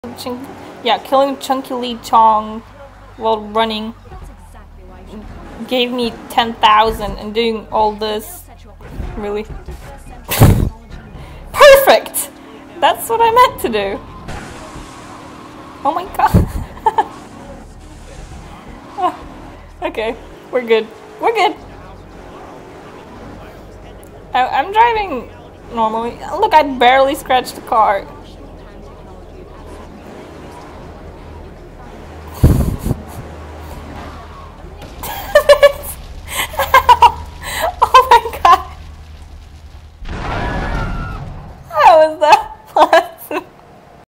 Yeah, killing Chunky Lee Chong while running gave me 10,000 and doing all this. Really? Perfect! That's what I meant to do. Oh my god. Okay, we're good. We're good. I'm driving normally. Look, I barely scratched the car.